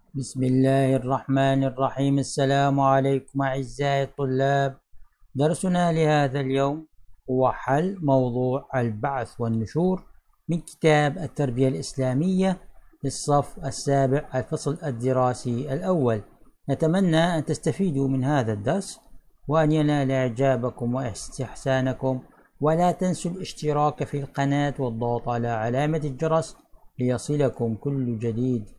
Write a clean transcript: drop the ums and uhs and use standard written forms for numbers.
بسم الله الرحمن الرحيم. السلام عليكم أعزائي الطلاب. درسنا لهذا اليوم هو حل موضوع البعث والنشور من كتاب التربية الإسلامية للصف السابع الفصل الدراسي الأول. نتمنى أن تستفيدوا من هذا الدرس وأن ينال إعجابكم واستحسانكم، ولا تنسوا الاشتراك في القناة والضغط على علامة الجرس ليصلكم كل جديد.